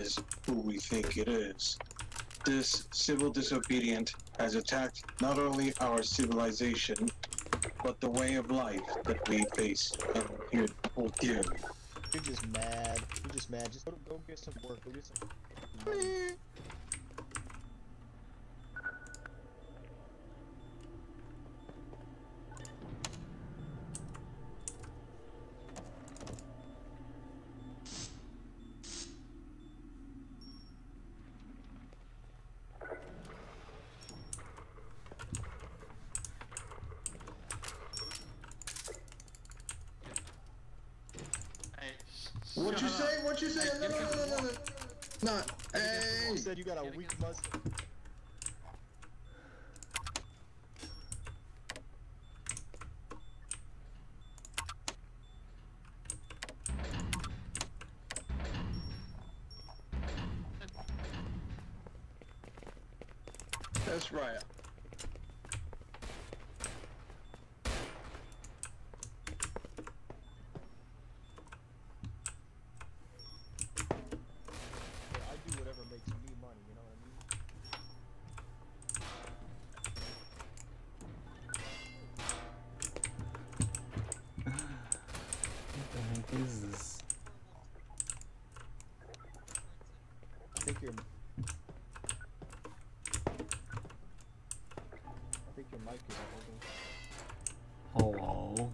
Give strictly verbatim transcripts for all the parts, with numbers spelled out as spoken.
is who we think it is. This civil disobedient has attacked not only our civilization, but the way of life that we face and here hold dearly. You're just mad. You're just mad. Just go, go get some work. Go get some money. What you say? What you say? No, no, no, no, no, no. Not. Hey. You said you got a weak muscle. That's right. What is this? I think your I think your mic is holding. Hello?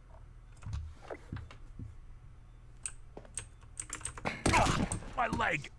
My leg!